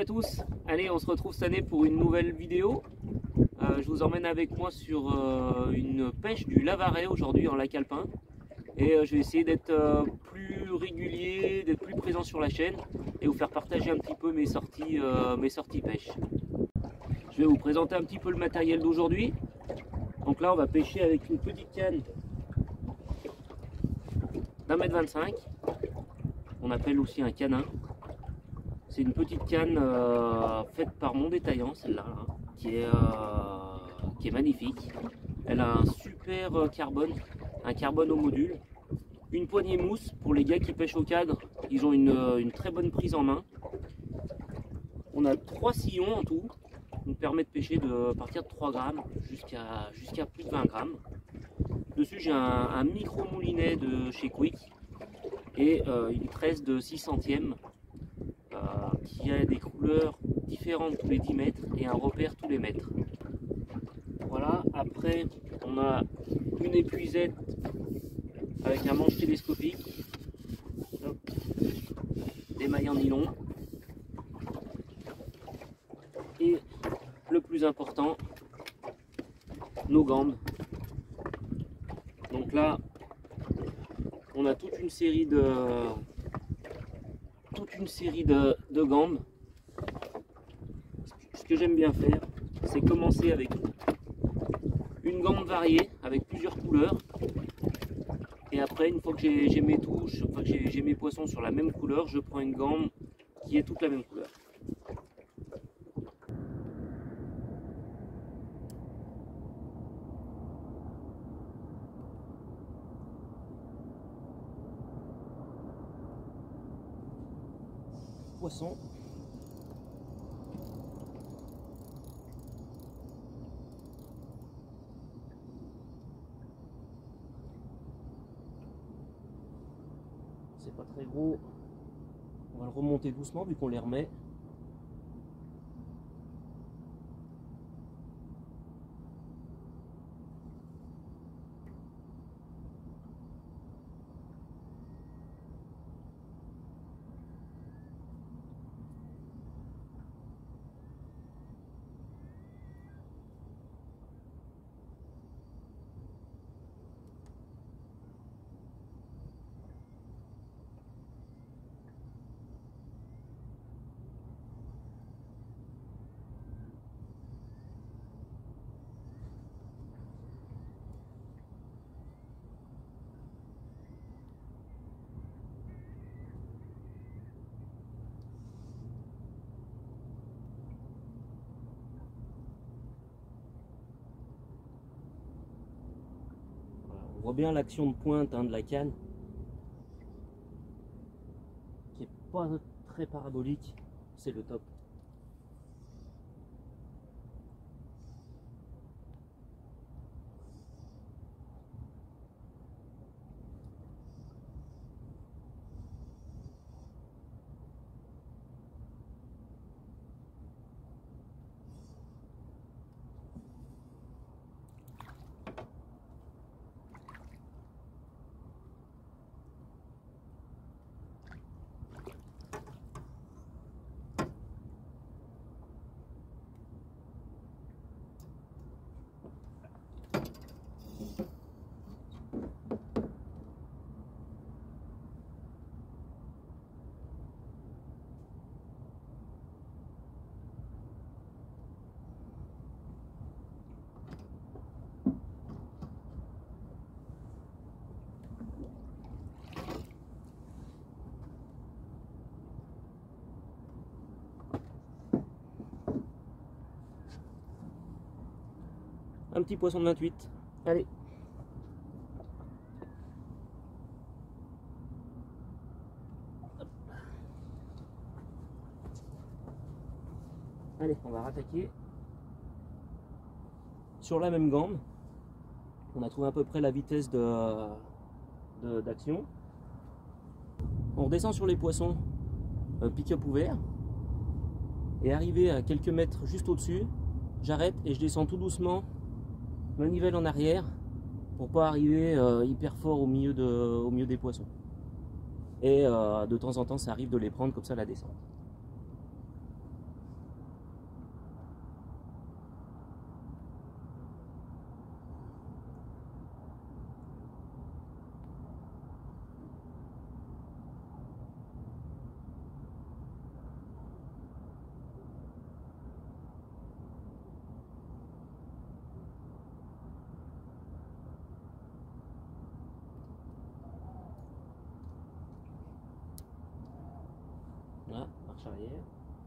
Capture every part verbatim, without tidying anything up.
à tous, allez on se retrouve cette année pour une nouvelle vidéo. Euh, je vous emmène avec moi sur euh, une pêche du Lavaret aujourd'hui en lac alpin. Et euh, je vais essayer d'être euh, plus régulier, d'être plus présent sur la chaîne et vous faire partager un petit peu mes sorties, euh, mes sorties pêche. Je vais vous présenter un petit peu le matériel d'aujourd'hui. Donc là on va pêcher avec une petite canne d'un mètre vingt-cinq, on appelle aussi un canin. C'est une petite canne euh, faite par mon détaillant, celle-là, hein, qui, est, euh, qui est magnifique. Elle a un super euh, carbone, un carbone au module. Une poignée mousse pour les gars qui pêchent au cadre, ils ont une, une très bonne prise en main. On a trois sillons en tout, qui nous permet de pêcher de partir de trois grammes jusqu'à jusqu'à plus de vingt grammes. Dessus j'ai un, un micro moulinet de chez Quick et euh, une tresse de six centièmes. Euh, qui a des couleurs différentes tous les dix mètres et un repère tous les mètres. Voilà, après on a une épuisette avec un manche télescopique, hop, des mailles en nylon et le plus important, nos gambes. Donc là on a toute une série de toute une série de, de gambes. Ce que j'aime bien faire, c'est commencer avec une gambe variée avec plusieurs couleurs, et après une fois que j'ai mes touches, une fois que j'ai mes poissons sur la même couleur, je prends une gambe qui est toute la même couleur. Poisson. C'est pas très gros. On va le remonter doucement vu qu'on les remet. On voit bien l'action de pointe hein, de la canne, qui est pas très parabolique, c'est le top. Un petit poisson de vingt-huit. Allez. Hop. Allez, on va rattaquer. Sur la même gambe. On a trouvé à peu près la vitesse de d'action. On redescend sur les poissons, euh, pick-up ouvert. Et arrivé à quelques mètres juste au-dessus, j'arrête et je descends tout doucement. Manivelle en arrière pour pas arriver euh, hyper fort au milieu, de, au milieu des poissons. Et euh, de temps en temps ça arrive de les prendre comme ça à la descente. marche arrière.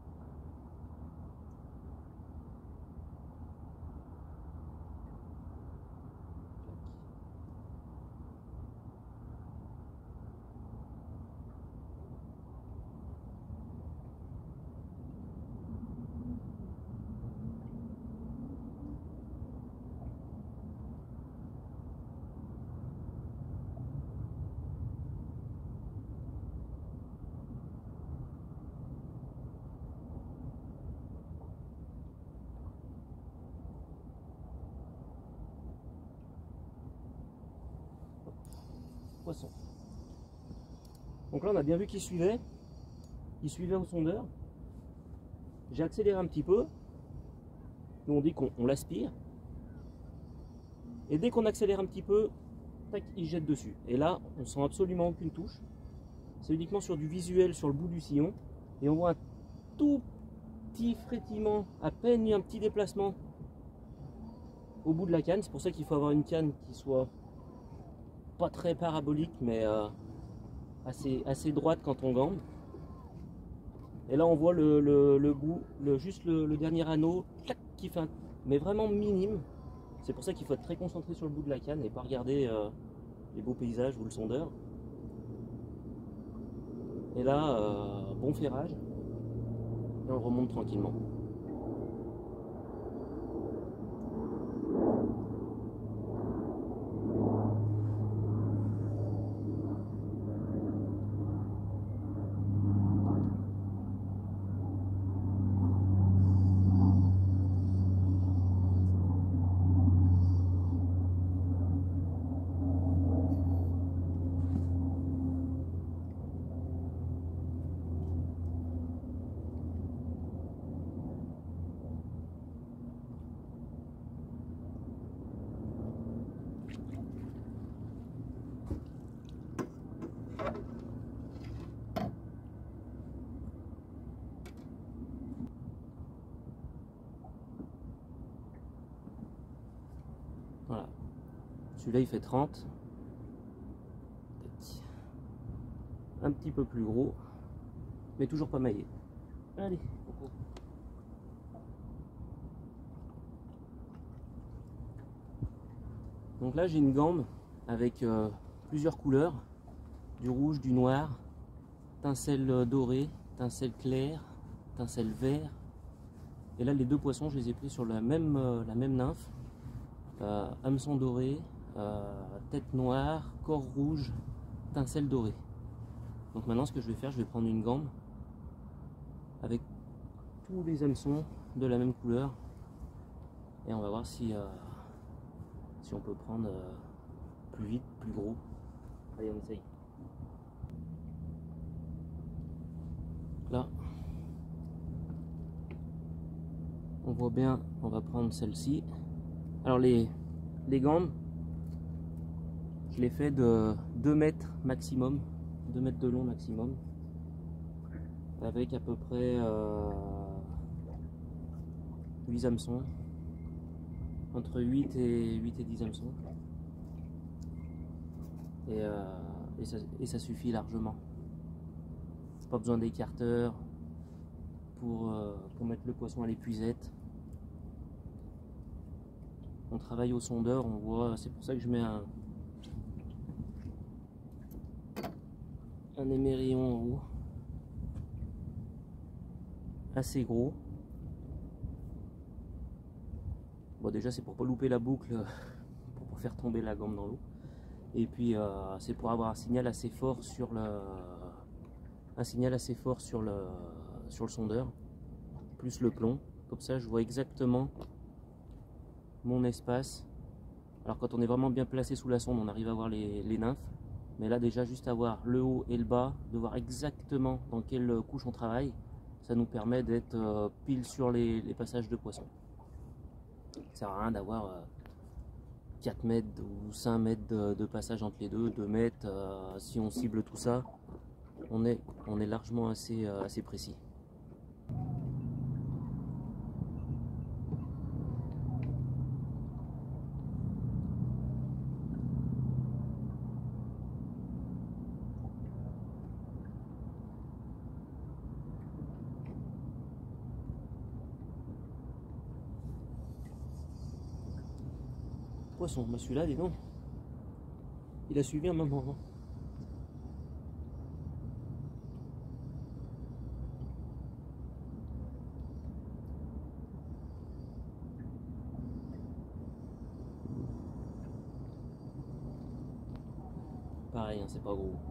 Poisson. Donc là on a bien vu qu'il suivait, il suivait au sondeur. J'ai accéléré un petit peu. Nous on dit qu'on l'aspire. Et dès qu'on accélère un petit peu, tac, il jette dessus. Et là on sent absolument aucune touche. C'est uniquement sur du visuel sur le bout du sillon. Et on voit un tout petit frétillement, à peine un petit déplacement au bout de la canne. C'est pour ça qu'il faut avoir une canne qui soit pas très parabolique, mais euh, assez, assez droite quand on gambe. Et là on voit le, le, le bout, le, juste le, le dernier anneau clac, qui fait un, mais vraiment minime. C'est pour ça qu'il faut être très concentré sur le bout de la canne et pas regarder euh, les beaux paysages ou le sondeur. Et là, euh, bon ferrage, et on remonte tranquillement. Voilà, celui-là il fait trente, un petit peu plus gros, mais toujours pas maillé. Allez, coco. Donc là j'ai une gambe avec euh, plusieurs couleurs, du rouge, du noir, tincelle dorée, tincelle claire, tincelle vert. Et là les deux poissons je les ai pris sur la même, euh, la même nymphe. Euh, hameçon doré, euh, tête noire, corps rouge, tincelle dorée. Donc maintenant ce que je vais faire, je vais prendre une gambe avec tous les hameçons de la même couleur et on va voir si, euh, si on peut prendre euh, plus vite, plus gros. Allez, on essaye. Là, on voit bien, on va prendre celle-ci. Alors les, les gambes, je les fais de deux mètres maximum, deux mètres de long maximum, avec à peu près euh, huit hameçons, entre huit et, huit et dix hameçons, et, euh, et, ça, et ça suffit largement. Pas besoin d'écarteur pour, euh, pour mettre le poisson à l'épuisette. On travaille au sondeur, on voit, c'est pour ça que je mets un, un émerillon en haut, assez gros. Bon, déjà c'est pour pas louper la boucle, pour pas faire tomber la gambe dans l'eau. Et puis euh, c'est pour avoir un signal assez fort sur le, un signal assez fort sur le, sur le sondeur, plus le plomb. Comme ça je vois exactement mon espace. Alors quand on est vraiment bien placé sous la sonde, on arrive à voir les, les nymphes. Mais là déjà juste avoir le haut et le bas, de voir exactement dans quelle couche on travaille, ça nous permet d'être euh, pile sur les, les passages de poissons. Ça sert à rien d'avoir euh, quatre mètres ou cinq mètres de, de passage entre les deux, deux mètres. Euh, si on cible tout ça, on est, on est largement assez, euh, assez précis. poisson. Bah celui-là, dis donc, il a suivi un moment. Hein. Pareil, hein, c'est pas gros.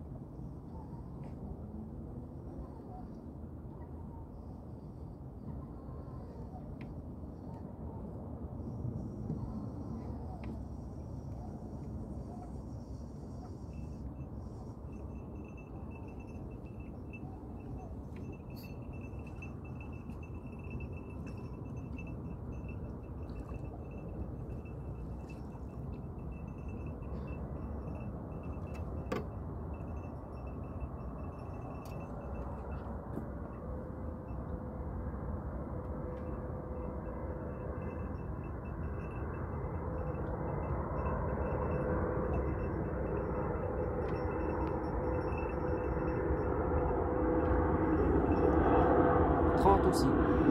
trente aussi.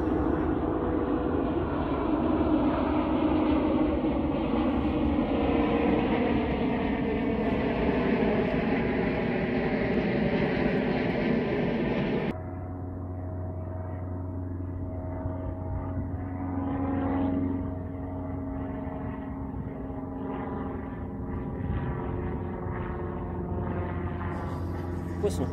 Poisson.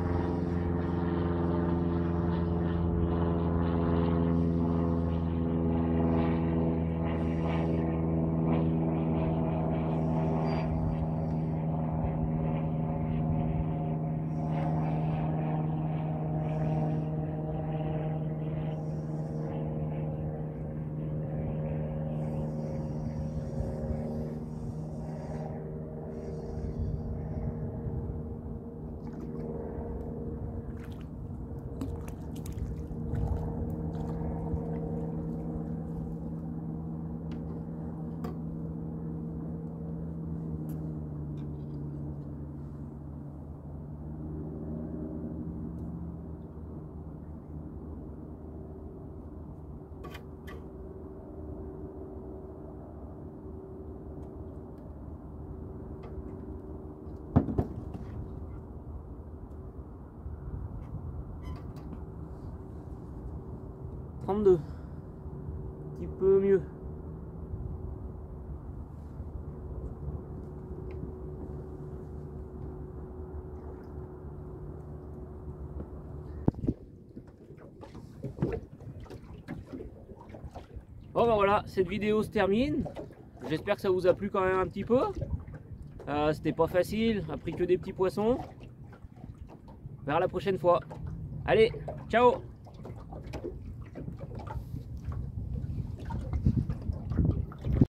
trente-deux, un petit peu mieux. Bon ben voilà, cette vidéo se termine. J'espère que ça vous a plu quand même un petit peu. Euh, C'était pas facile, on a pris que des petits poissons. Vers la prochaine fois. Allez, ciao!